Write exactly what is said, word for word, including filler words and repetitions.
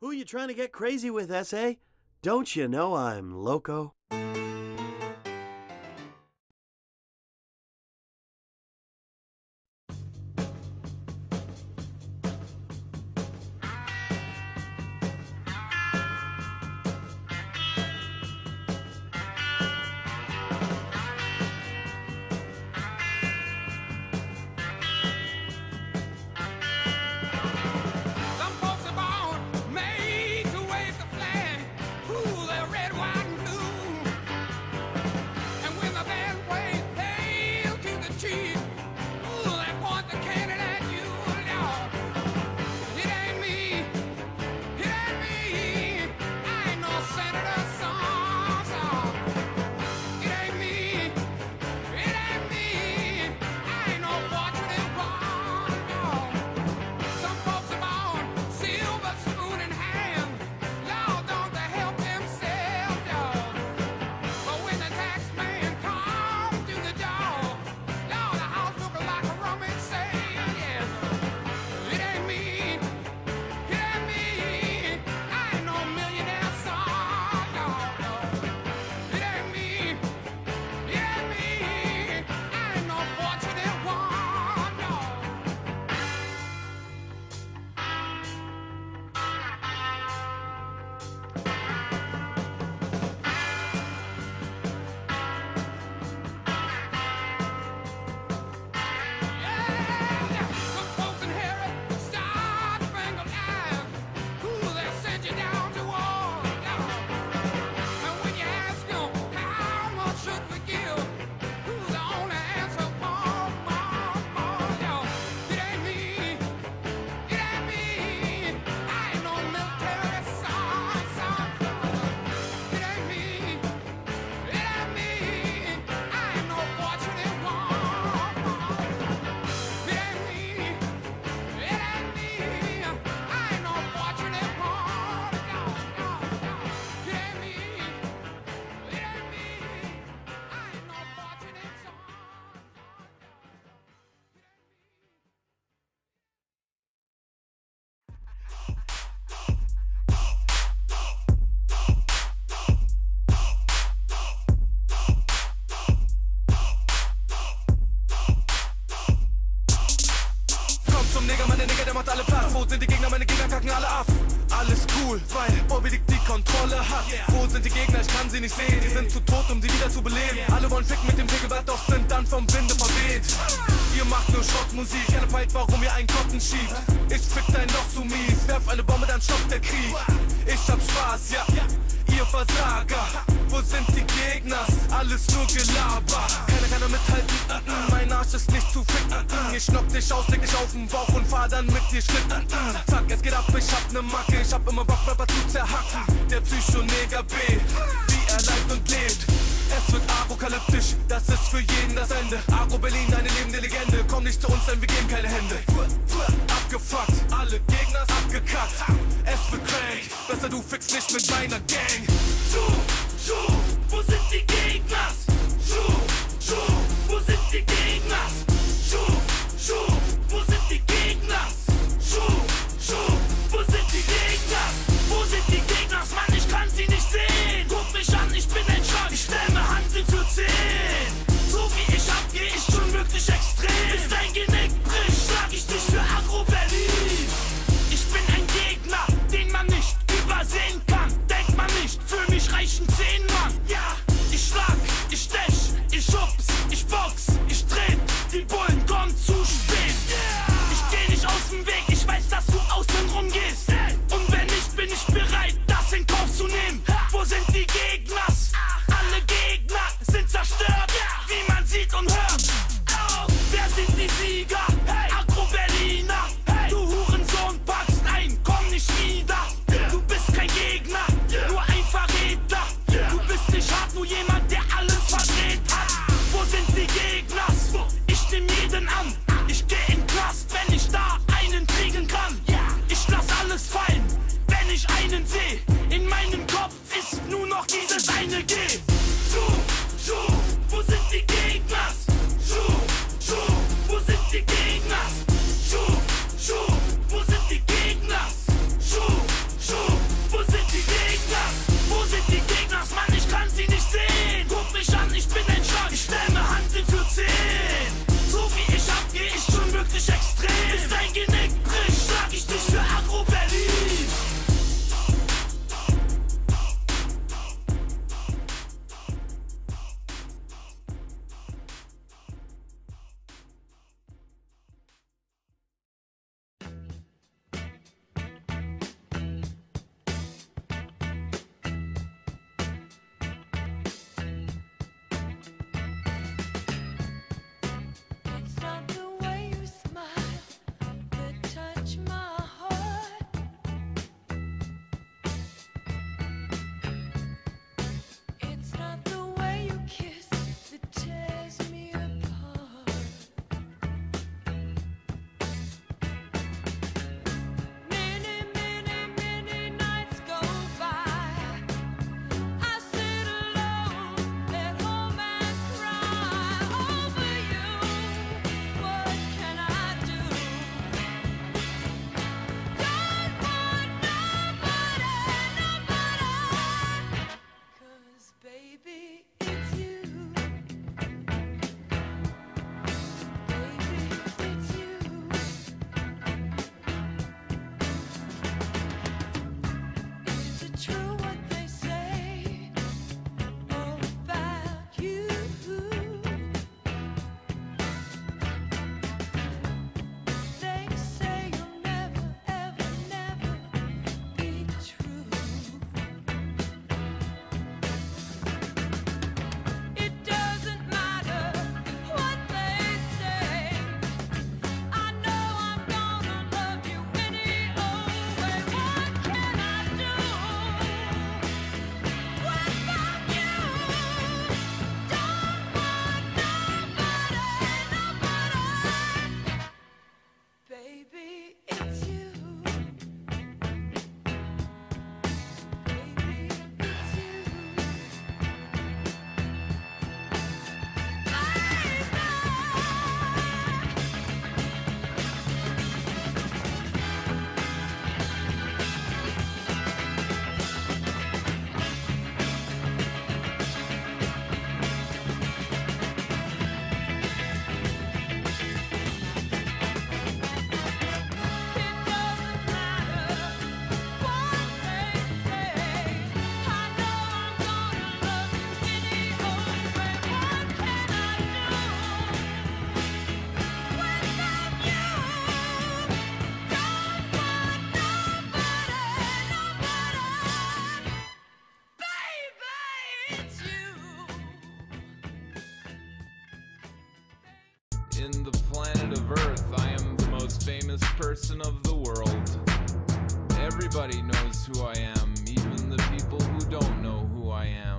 Who you trying to get crazy with, S A? Don't you know I'm loco? Macht alle Platz, wo sind die Gegner? Meine Gegner kacken alle ab. Alles cool, weil Bobby Dick die Kontrolle hat. Wo sind die Gegner? Ich kann sie nicht sehen. Die sind zu tot, um sie wieder zu beleben. Alle wollen ficken mit dem Pickelblatt, doch sind dann vom Winde verweht. Ihr macht nur Schrottmusik, keiner peilt, warum ihr einen Kotten schiebt. Ich fick dein Loch so mies, werf eine Bombe, dann stoppt der Krieg. Ich hab Spaß, ja, ihr Versager. Wo sind die Gegner? Alles nur Gelaber. Keiner kann da mithalten, uh -uh. Mein Arsch ist nicht zu ficken, uh -uh. Ich schnopp dich aus, leg dich auf den Bauch und fahr dann mit dir Schnitt, uh -uh. Zack, es geht ab, ich hab ne Macke. Ich hab immer Bock, Rapper zu zerhacken. Der Psycho-Neger B, wie er lebt und lebt. Es wird apokalyptisch, das ist für jeden das Ende. Agro Berlin, eine lebende Legende. Komm nicht zu uns, denn wir geben keine Hände. Abgefuckt, alle Gegner abgekackt. Es wird crank, besser du fix nicht mit meiner Gang. Schuh, Schuh, wo sind die Gegner? Schuh, Schuh, wo sind die Gegner? Schuh, Schuh, wo sind die Gegner? Schuh, Schuh, wo sind die Gegner? Wo sind die Gegner? Mann, ich kann sie nicht sehen. Guck mich an, ich bin ein Schrank. Ich stemme Handeln für zehn. So wie ich abgehe, ich schon wirklich extrem. Bis dein Genick bricht, schlag ich dich für Agro Berlin. Ich bin ein Gegner, den man nicht übersehen kann. Denkt man nicht. In the planet of Earth, I am the most famous person of the world. Everybody knows who I am, even the people who don't know who I am.